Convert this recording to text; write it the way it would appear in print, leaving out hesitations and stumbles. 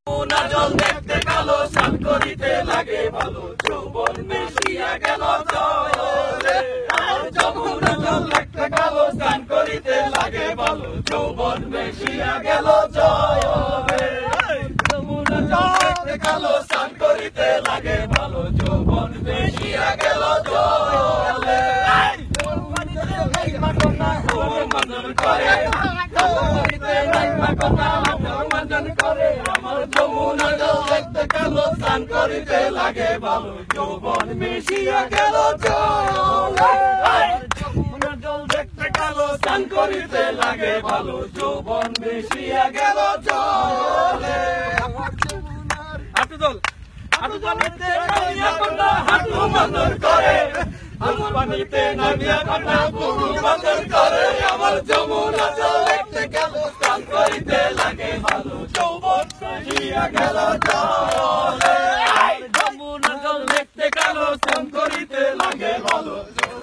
যমুনা জল দেখতে কালো স্নান করিতে লাগে ভালো যৌবন মিশিয়া গেল জলে যমুনা জল দেখতে কালো স্নান করিতে লাগে ভালো যৌবন মিশিয়া গেল জলে যমুনা জল দেখতে কালো স্নান করিতে লাগে ভালো যৌবন মিশিয়া গেল জলে যমুনা জল দেখতে কালো স্নান করিতে লাগে ভালো যৌবন মিশিয়া গেল জলে যমুনা জল দেখতে কালো স্নান করিতে লাগে ভালো যৌবন মিশিয়া গেল জলে হাঁটু দল হাঁটু পানিতে নামিয়া কন্যা হাঁটু বন্দর করে আমার পানিতে নামিয়া কন্যা বুড়ু বন্দর করে আমার যমুনা জল দেখতে কালো স্নান করিতে লাগে ভালো যৌবন মিশিয়া গেল জলে যমুনা জল দেখতে কালো স্নান করিতে লাগে ভালো